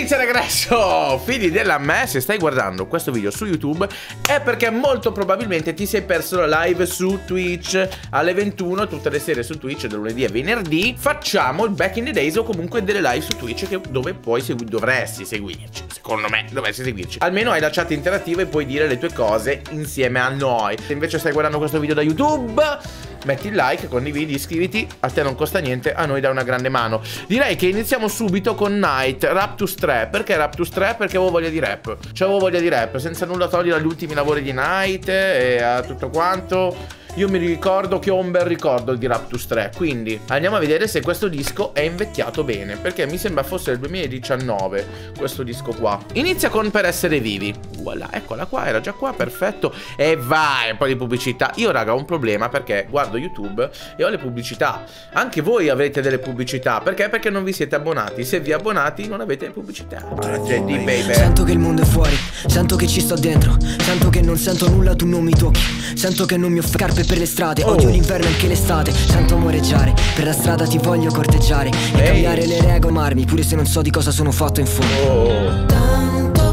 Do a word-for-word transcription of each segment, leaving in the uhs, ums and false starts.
Inizia regresso, figli della me. Se stai guardando questo video su YouTube è perché molto probabilmente ti sei perso la live su Twitch alle ventuno. Tutte le sere su Twitch, da lunedì a venerdì, facciamo il back in the days o comunque delle live su Twitch che, dove poi segui, dovresti seguirci. Secondo me dovresti seguirci. Almeno hai la chat interattiva e puoi dire le tue cose insieme a noi. Se invece stai guardando questo video da YouTube, metti il like, condividi, iscriviti. A te non costa niente, a noi dà una grande mano. Direi che iniziamo subito con Night, Raptus tre. Perché Raptus tre? Perché avevo voglia di rap. Cioè avevo voglia di rap, senza nulla togliere agli ultimi lavori di Night e a tutto quanto. Io mi ricordo che ho un bel ricordo di Raptus tre. Quindi andiamo a vedere se questo disco è invecchiato bene, perché mi sembra fosse del duemiladiciannove questo disco qua. Inizia con Per essere vivi. Voilà, eccola qua, era già qua, perfetto. E vai, un po' di pubblicità. Io raga ho un problema perché guardo YouTube e ho le pubblicità. Anche voi avrete delle pubblicità. Perché? Perché non vi siete abbonati. Se vi abbonati non avete pubblicità. Baby. Sento che il mondo è fuori, sento che ci sto dentro, sento che non sento nulla, tu non mi tocchi, sento che non mi offri scarpe per le strade, oh. Odio l'inverno anche l'estate, sento amoreggiare, per la strada ti voglio corteggiare e Ehi. cambiare le regole, amarmi, pure se non so di cosa sono fatto in fondo. Oh. Tanto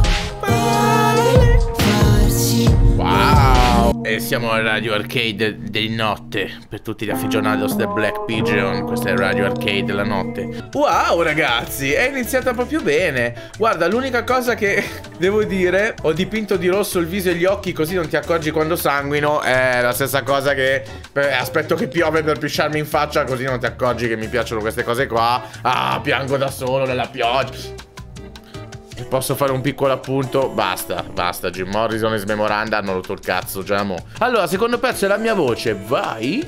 vale farsi. Wow. E siamo al Radio Arcade di notte. Per tutti gli aficionados del Black Pigeon, questa è Radio Arcade la notte. Wow ragazzi, è iniziata proprio bene. Guarda, l'unica cosa che devo dire, ho dipinto di rosso il viso e gli occhi così non ti accorgi quando sanguino. È la stessa cosa che eh, aspetto che piove per pisciarmi in faccia, così non ti accorgi che mi piacciono queste cose qua. Ah, piango da solo nella pioggia. Posso fare un piccolo appunto? Basta, basta. Jim Morrison e Smemoranda hanno rotto il cazzo, già mo. Allora, secondo pezzo è la mia voce. Vai.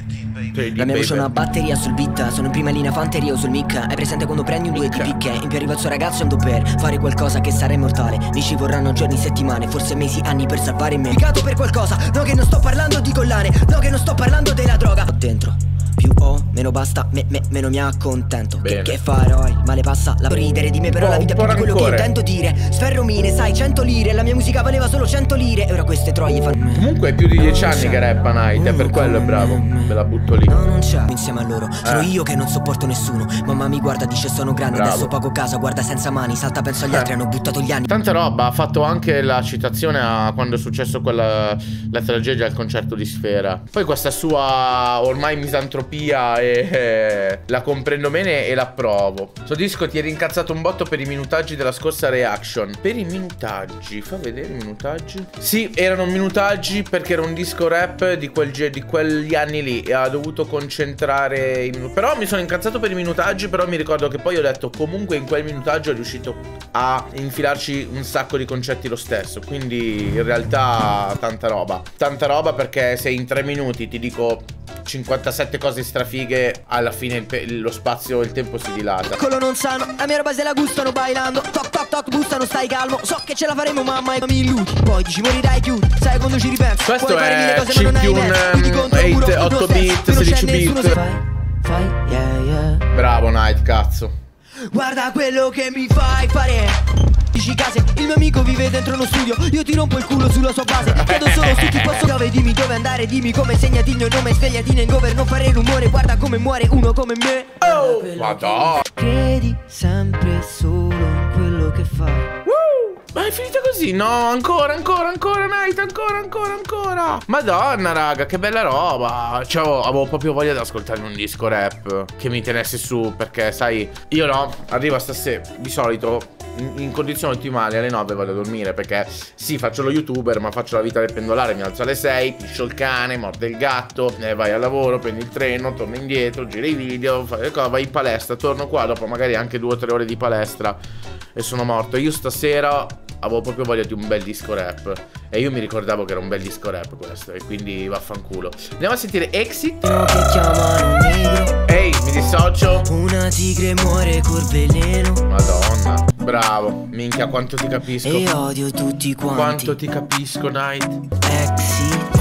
La mia voce è una batteria sul beat, sono in prima linea fanteria o sul mic. Hai presente quando prendi un due ti picche? In più arriva il suo ragazzo e ando per fare qualcosa che sarà immortale. Mi ci vorranno giorni, settimane, forse mesi, anni per salvare me. Piccato per qualcosa, no che non sto parlando di collane, no che non sto parlando della droga. Dentro più ho, meno basta, me, me, meno mi accontento. Che, che farò? Il male passa, la ridere di me, però la vita è più di quello che intendo dire. Sferro mine, sai, cento lire, la mia musica valeva solo cento lire. E ora queste troie fanno. Comunque è più di dieci anni che rappa Night, è per quello è bravo. Me la butto lì. No, non c'è insieme a loro, sono eh. io che non sopporto nessuno. Mamma mi guarda, dice sono grande, bravo. Adesso pago casa, guarda senza mani, salta penso agli altri, eh. hanno buttato gli anni. Tanta roba, ha fatto anche la citazione a quando è successo quella, la tragedia al concerto di Sfera. Poi questa sua ormai misantropia e eh, la comprendo bene e l'approvo. Sto disco ti eri incazzato un botto per i minutaggi della scorsa reaction. Per i minutaggi, fa vedere i minutaggi. Sì, erano minutaggi perché era un disco rap di, quel, di quegli anni lì e ha dovuto concentrare i minuti. Però mi sono incazzato per i minutaggi. Però mi ricordo che poi ho detto comunque in quel minutaggio è riuscito a infilarci un sacco di concetti lo stesso. Quindi in realtà tanta roba. Tanta roba perché se in tre minuti ti dico cinquantasette cose strafighe, alla fine il lo spazio e il tempo si dilata. Quello non sanno, la mia roba se la gustano bailando. Toc toc toc, bustano, stai calmo. So che ce la faremo mamma e mi illudi. Poi dici morirai più, sai quando ci ripenso. Questo è Chiptune otto bit, sedici bit. Fai, yeah yeah. Bravo Night, cazzo. Guarda quello che mi fai fare. Dici case, il mio amico vive dentro uno studio. Io ti rompo il culo sulla sua base. Chiedo solo su chi posso dove, dimmi dove andare, dimmi come, segnati il mio nome, svegliati in hangover, non fare rumore, guarda come muore uno come me. Oh, madonna. Credi sempre solo in quello che fai. uh, Ma è finita così? No, ancora, ancora, ancora Night, ancora, ancora, ancora. Madonna raga, che bella roba. Cioè, avevo proprio voglia di ascoltarmi un disco rap che mi tenesse su, perché sai, io no, arrivo stasera, di solito In, in condizioni ottimali alle nove vado a dormire, perché sì, faccio lo youtuber ma faccio la vita del pendolare. Mi alzo alle sei, piscio il cane, morde il gatto, eh, vai al lavoro, prendi il treno, torno indietro, giri i video, fai le cose, vai in palestra, torno qua dopo magari anche due o tre ore di palestra e sono morto. Io stasera avevo proprio voglia di un bel disco rap e io mi ricordavo che era un bel disco rap questo, e quindi vaffanculo. Andiamo a sentire Exit. Che chiamano negro. Ehi, mi dissocio. Una tigre muore col veleno. Madonna, bravo, minchia quanto ti capisco. E odio tutti quanti. Quanto ti capisco Night. Exit,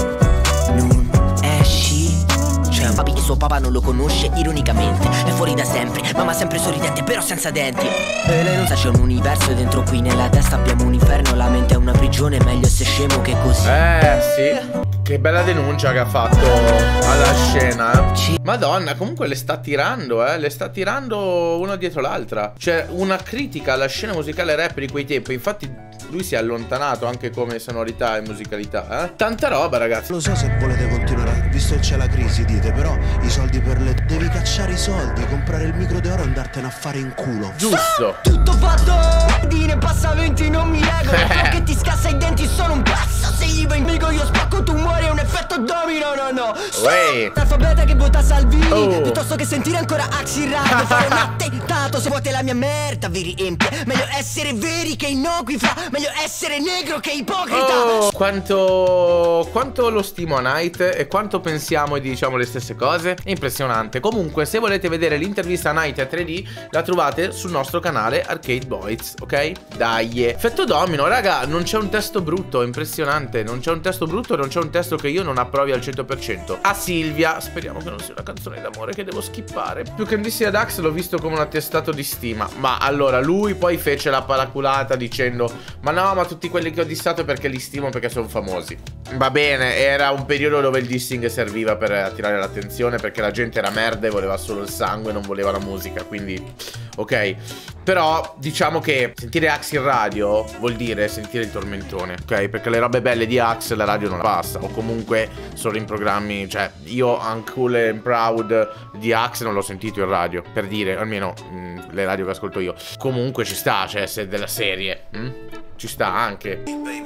non esci. C'è un papi che suo papà non lo conosce ironicamente. È fuori da sempre, mamma sempre sorridente però senza denti. E lei non sa c'è un universo dentro qui. Nella testa abbiamo un inferno, la mente è una prigione. Meglio se scemo che così. Eh sì, Che bella denuncia che ha fatto alla scena, eh. Madonna, comunque le sta tirando, eh. Le sta tirando una dietro l'altra. C'è una critica alla scena musicale rap di quei tempi. Infatti lui si è allontanato anche come sonorità e musicalità, eh. Tanta roba, ragazzi. Lo so se volete continuare, visto che c'è la crisi, dite, però i soldi per le... Devi cacciare i soldi, comprare il micro d'oro e andartene a fare in culo. Giusto. Tutto fatto, dire passamenti non mi leggo. Che ti scassa i denti, sono un pazzo. Se gli vengo io spacco, tu muori, è un effetto domino, no no. Wey. Alfabeta che vota Salvini, oh. piuttosto che sentire ancora Axi Radio. Fare un attentato, se vuote la mia merda vi riempie. Meglio essere veri che innocui fra. Meglio essere negro che ipocrita. Oh, quanto, quanto lo stimo a Night e quanto pensiamo e diciamo le stesse cose. È impressionante. Comunque, se volete vedere l'intervista a Night a tre D, la trovate sul nostro canale Arcade Boys, ok? Dai. Effetto domino, raga, non c'è un testo brutto, è impressionante. Non c'è un testo brutto e non c'è un testo che io non approvi al cento per cento. A Silvia, speriamo che non sia una canzone d'amore che devo skippare. Più che un dissi ad Axe l'ho visto come un attestato di stima. Ma allora, lui poi fece la paraculata dicendo: ma no, ma tutti quelli che ho dissato perché li stimo, perché sono famosi. Va bene, era un periodo dove il dissing serviva per attirare l'attenzione, perché la gente era merda e voleva solo il sangue, non voleva la musica, quindi ok. Però diciamo che sentire Axe in radio vuol dire sentire il tormentone, ok? Perché le robe belle di Axe la radio non la passa, o comunque solo in programmi. Cioè io Uncool and Proud di Axe non l'ho sentito in radio, per dire, almeno mh, le radio che ascolto io. Comunque ci sta, cioè se è della serie mh? Ci sta anche.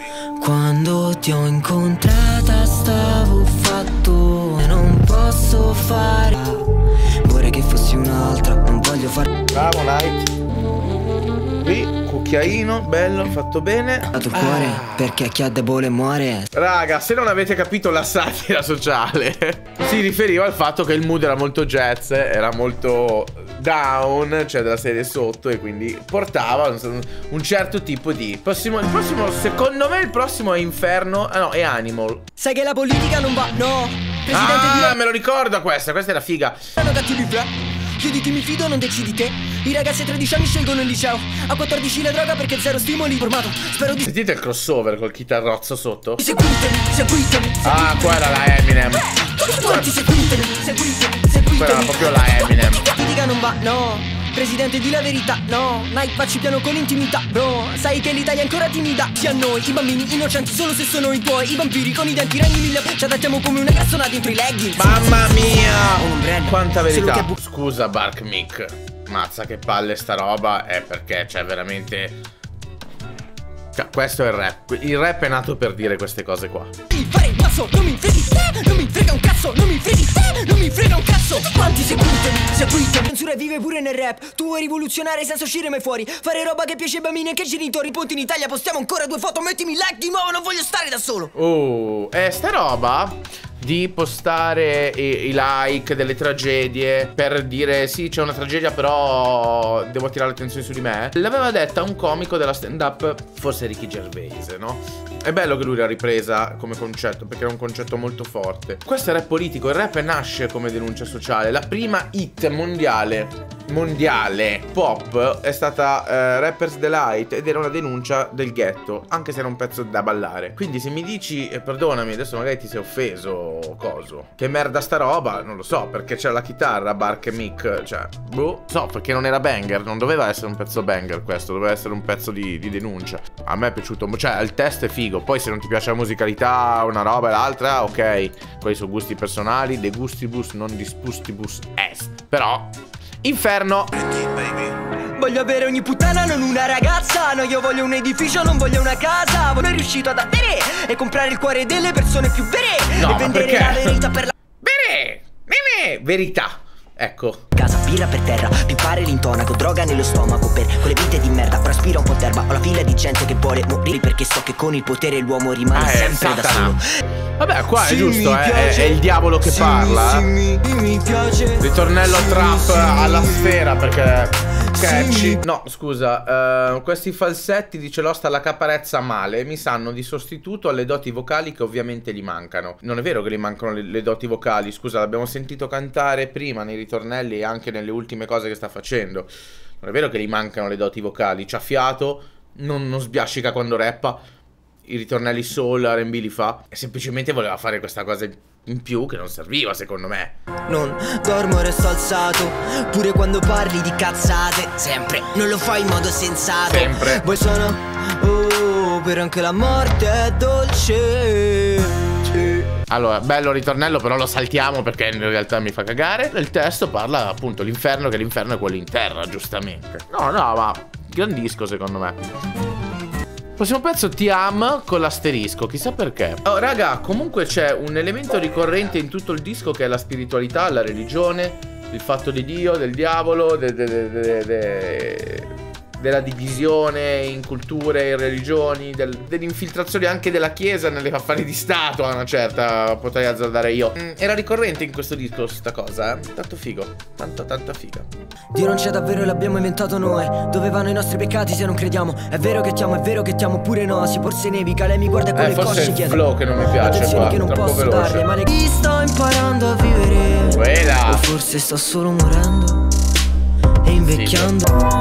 Quando ti ho incontrata stavo fatto e non posso fare. Vorrei che fossi un'altra, non voglio fare. Bravo Night. Qui, cucchiaino, bello, fatto bene. Dato il cuore, ah. perché chi ha debole muore. Raga, se non avete capito la satira sociale, si riferiva al fatto che il mood era molto jazz, era molto down, cioè della serie sotto, e quindi portava un, un certo tipo di... Prossimo, il prossimo, secondo me il prossimo è Inferno, ah no, è Animal. Sai che la politica non va, no. Presidente ah, di... me lo ricordo questa, questa è la figa. Sono cattivi fra. Io di chi mi fido non decidi te. I ragazzi a tredici anni scelgono il liceo. A quattordici la droga perché zero stimoli. Formato, spero di... Sentite il crossover col chitarrozzo sotto? Seguitemi, seguitemi, seguitemi. Ah, qua era la Eminem. Quanti seguitemi, seguitemi, seguitemi. Quella era proprio la Eminem. La politica non va, no. Presidente di la verità, no. Night facci piano con intimità, bro. Sai che l'Italia è ancora timida. Sia noi, i bambini innocenti solo se sono i tuoi. I vampiri con i denti ragni mille. Ci adattiamo come una cassonata dentro i leggings. Mamma mia, quanta verità. Scusa Bark Mick, mazza che palle sta roba. È perché c'è veramente... Cioè, questo è il rap. Il rap è nato per dire queste cose qua. Fare il passo, non mi freghi te, non mi frega un cazzo, non mi freghi te, non mi frega un cazzo. Quanti seguitemi, seguitemi. Censura vive pure nel rap. Tu vuoi rivoluzionare senza uscire mai fuori. Fare roba che piace ai bambini e che ai genitori. Ponti in Italia, postiamo ancora due foto, mettimi like di nuovo, non voglio stare da solo. Oh, eh, sta roba di postare i, i like delle tragedie per dire sì, c'è una tragedia però devo attirare l'attenzione su di me, l'aveva detta un comico della stand up, forse Ricky Gervais, no? È bello che lui l'ha ripresa come concetto, perché è un concetto molto forte. Questo è rap politico, il rap nasce come denuncia sociale. La prima hit mondiale mondiale pop è stata uh, Rapper's Delight ed era una denuncia del ghetto, anche se era un pezzo da ballare. Quindi se mi dici eh, perdonami, adesso magari ti sei offeso, coso, che merda sta roba, non lo so, perché c'era la chitarra Bark e Mick, cioè boh, so, perché non era banger, non doveva essere un pezzo banger questo, doveva essere un pezzo di, di denuncia. A me è piaciuto, cioè il testo è figo, poi se non ti piace la musicalità, una roba e l'altra, ok, quelli sono gusti personali, de gustibus non dispustibus est. Però Inferno. Voglio avere ogni puttana, non una ragazza. No, io voglio un edificio, non voglio una casa. Sono riuscito ad avere e comprare il cuore delle persone più vere. No, e vendere perché? la verità per la... Vere, vere, verità. Ecco. Casa, birra per terra, pippare l'intonaco, droga nello stomaco per quelle vite di merda. Ora aspira un po' d'erba, ho la fila di gente che vuole morire perché so che con il potere l'uomo rimane ah, sempre da solo. Vabbè, qua sì, è giusto, eh, piace, è, è il diavolo che sì, parla. Sì, mi, mi piace. Ritornello sì, trap sì, alla sì, sfera perché catchy. Sì. No, scusa, uh, questi falsetti, dice Lost, alla caparezza male mi sanno di sostituto alle doti vocali che ovviamente gli mancano. Non è vero che gli mancano le, le doti vocali, scusa, l'abbiamo sentito cantare prima nei ritornelli e anche nelle ultime cose che sta facendo. Non è vero che gli mancano le doti vocali, c'ha fiato, non, non sbiascica quando rappa. i ritornelli soul, R and B li fa. E semplicemente voleva fare questa cosa in più che non serviva, secondo me. Non dormo, resto alzato, pure quando parli di cazzate. Sempre, non lo fai in modo sensato. Sempre. Poi sono, oh, per anche la morte è dolce. Sì. Allora, bello ritornello, però lo saltiamo perché in realtà mi fa cagare. Il testo parla appunto l'inferno, che l'inferno è quello in terra, giustamente. No, no, ma gran disco secondo me. Prossimo pezzo, Ti Am con l'asterisco, chissà perché. Oh, raga, comunque c'è un elemento ricorrente in tutto il disco che è la spiritualità, la religione, il fatto di Dio, del diavolo, de, de, de, de, de, della divisione in culture, in religioni, del, dell'infiltrazione anche della chiesa nelle affari di stato, a una certa, potrei azzardare io. Mm, era ricorrente in questo disco sta cosa, eh? Tanto figo, tanto tanta figa. Dio non c'è davvero e l'abbiamo inventato noi. Dove vanno i nostri peccati se non crediamo? È vero che ti amo, è vero che ti amo pure no. Si forse nevica, lei mi guarda con eh, le cosce chiede. È il flow che non mi piace qua, che non troppo posso veloce. darle, ma le... Sto imparando a vivere. Quella. O forse sto solo morendo e invecchiando.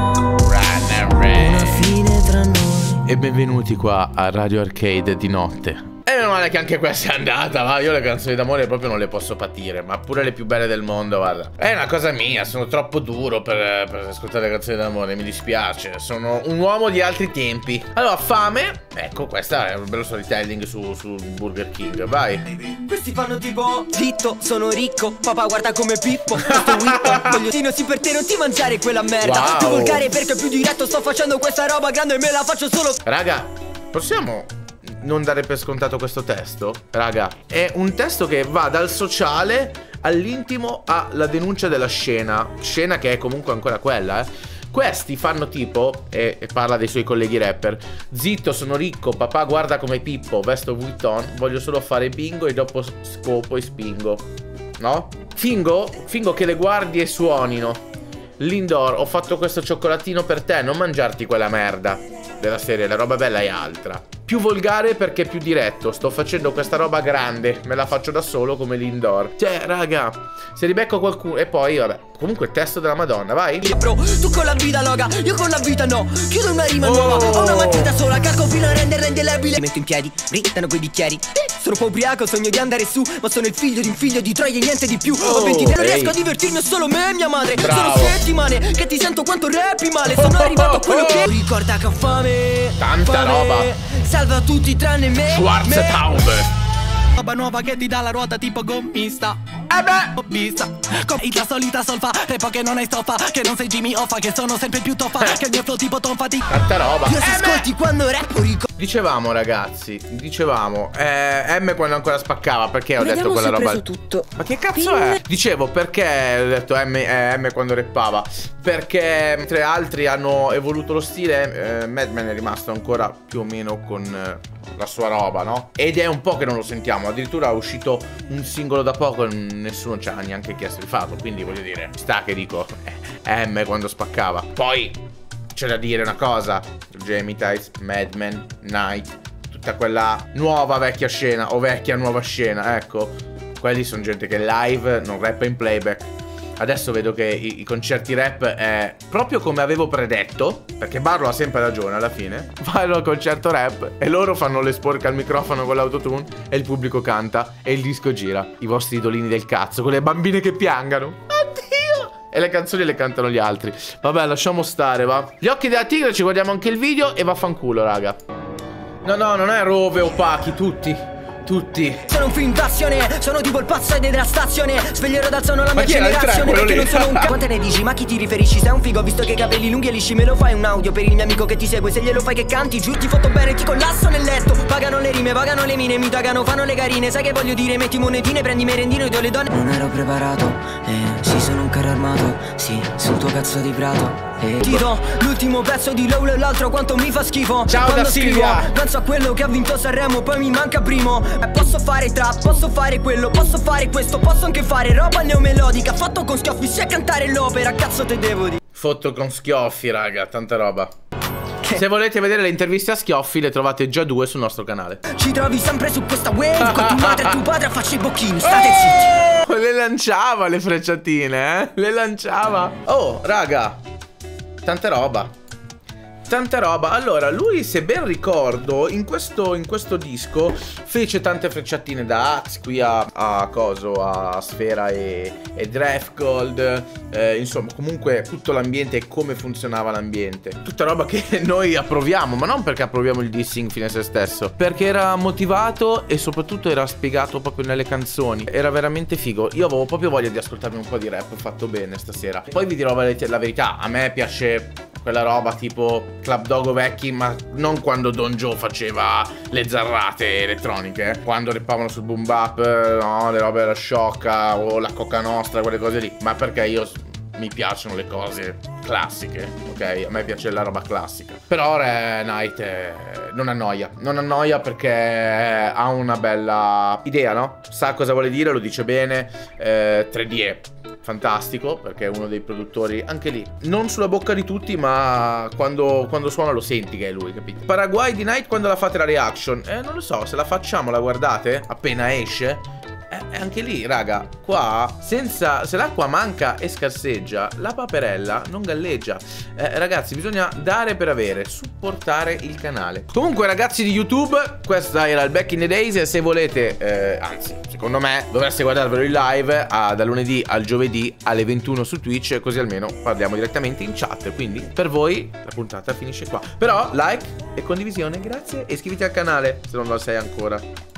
Sì. Una fine tra noi. E benvenuti qua a Radio Arcade di notte. E meno male che anche questa è andata, va. Io le canzoni d'amore proprio non le posso patire, ma pure le più belle del mondo, guarda. È una cosa mia, sono troppo duro per, per ascoltare le canzoni d'amore, mi dispiace. Sono un uomo di altri tempi. Allora, Fame. Ecco, questa è un bello storytelling su, su Burger King, vai. Questi fanno tipo zitto, sono ricco, papà guarda come Pippo. Questo whip, voglio tino sì per te, non ti mangiare quella merda. Wow. Tu volgare perché più diretto sto facendo questa roba grande e me la faccio solo. Raga, possiamo non dare per scontato questo testo? Raga, è un testo che va dal sociale all'intimo alla denuncia della scena. Scena che è comunque ancora quella, eh. Questi fanno tipo, e, e parla dei suoi colleghi rapper: zitto, sono ricco, papà guarda come Pippo, vesto Vuitton, voglio solo fare bingo e dopo scopo e spingo. No? Fingo? Fingo che le guardi e suonino. Lindor, ho fatto questo cioccolatino per te, non mangiarti quella merda. Della serie, la roba bella è altra. Più volgare perché più diretto. Sto facendo questa roba grande, me la faccio da solo come Lindor. Cioè, raga, se ribecco qualcuno. E poi, vabbè, comunque il testo della Madonna, vai. Bro, tu con la vita loga, io con la vita no. Chiudo una rima Oh. nuova, ho una matita sola, calco fino a renderla indelebile. Mi metto in piedi, brillano quei bicchieri. Sono un po' ubriaco, sogno di andare su, ma sono il figlio di un figlio di Troia e niente di più. Ho ventitré, non riesco a divertirmi, ho solo me e mia madre. Bravo. Sono settimane che ti sento quanto rappi male. Sono arrivato a quello che ricorda che ho fame. Tanta fame. roba. Salva tutti tranne me. Schwarztaube. Roba nuova che ti dà la ruota tipo gommista. Eh beh, Gommista. Con la solita solfa, repo che non hai stoffa, che non sei Jimmy Hoffa, che sono sempre più toffa, che il mio flow tipo tonfa ti... tanta roba. Io se ascolti quando rappo ricordo. Dicevamo, ragazzi, dicevamo eh, M quando ancora spaccava, perché ho detto quella roba? Tutto. Ma che cazzo è? Dicevo, perché ho detto M, eh, M quando rappava? Perché mentre altri hanno evoluto lo stile, eh, Madman è rimasto ancora più o meno con eh, la sua roba, no? Ed è un po' che non lo sentiamo. Addirittura è uscito un singolo da poco e nessuno ci ha neanche chiesto di farlo. Quindi voglio dire, sta che dico eh, M quando spaccava. Poi c'è da dire una cosa: Jamie Tights, Madman, Night, tutta quella nuova vecchia scena o vecchia nuova scena, ecco, quelli sono gente che live non rappa in playback. Adesso vedo che i, i concerti rap è proprio come avevo predetto, perché Barlo ha sempre ragione alla fine. Vanno al concerto rap e loro fanno le sporche al microfono con l'autotune e il pubblico canta e il disco gira. I vostri idolini del cazzo, con le bambine che piangano. E le canzoni le cantano gli altri. Vabbè, lasciamo stare, va. Gli occhi della tigre, ci guardiamo anche il video e vaffanculo, raga. No, no, non è Rove opachi, tutti. Tutti. Sono un film d'azione, sono tipo il pazzo della stazione. Sveglierò dal sonno la mia chi era il generazione, tre, quello perché lì? non sono un c***o. Quante ne dici? Ma a chi ti riferisci? Sei un figo, visto che i capelli lunghi e lisci. Me lo fai un audio per il mio amico che ti segue. Se glielo fai che canti, giù ti fotto bene, ti collasso nel letto. Pagano le rime, pagano le mine, mi tagano, fanno le carine. Sai che voglio dire? Metti monetine, prendi merendino e do le donne. Non ero preparato, eh, sì sono un carro armato. Sì, sul tuo cazzo di prato. E ti do l'ultimo pezzo di Low e l'altro quanto mi fa schifo. Ciao Quando da scrivo, Silvia. penso a quello che ha vinto Sanremo, poi mi manca primo. E posso fare trap, posso fare quello, posso fare questo, posso anche fare roba neomelodica. Fatto con schiaffi, sia cantare l'opera, cazzo te devo dire. Fotto con schioffi, raga, tanta roba. Se volete vedere le interviste a Schioffi, le trovate già due sul nostro canale. Ci trovi sempre su questa wave, con tua madre e tuo padre a farci i bocchini, state zitti. Oh, le lanciava le frecciatine, eh? Le lanciava. Oh, raga, tanta roba. tanta roba. Allora, lui, se ben ricordo, in questo, in questo disco fece tante frecciatine da Axe qui a, a coso, a Sfera e, e Draftgold, eh, insomma, comunque tutto l'ambiente e come funzionava l'ambiente. Tutta roba che noi approviamo, ma non perché approviamo il dissing fine a se stesso, perché era motivato e soprattutto era spiegato proprio nelle canzoni. Era veramente figo. Io avevo proprio voglia di ascoltarmi un po' di rap fatto bene stasera. Poi vi dirò la verità, a me piace quella roba tipo Club Dogo vecchi, ma non quando Don Joe faceva le zarrate elettroniche, quando rappavano sul boom bap, no, le robe della Sciocca o la Coca Nostra, quelle cose lì, ma perché io mi piacciono le cose classiche, ok? A me piace la roba classica. Però Re Night eh, non annoia, non annoia perché ha una bella idea, no? Sa cosa vuole dire, lo dice bene. eh, tre D è fantastico perché è uno dei produttori, anche lì, non sulla bocca di tutti, ma quando, quando suona lo senti che è lui, capito? Paraguay di Night, quando la fate la reaction? Eh, non lo so, se la facciamo, la guardate appena esce. E anche lì, raga, qua senza, se l'acqua manca e scarseggia, la paperella non galleggia. eh, Ragazzi, bisogna dare per avere, supportare il canale. Comunque, ragazzi di YouTube, questa era il Back in the Days. E se volete, eh, anzi, secondo me dovreste guardarvelo in live a, da lunedì al giovedì alle ventuno su Twitch, così almeno parliamo direttamente in chat. Quindi per voi la puntata finisce qua. Però like e condivisione, grazie. E iscriviti al canale se non lo sei ancora.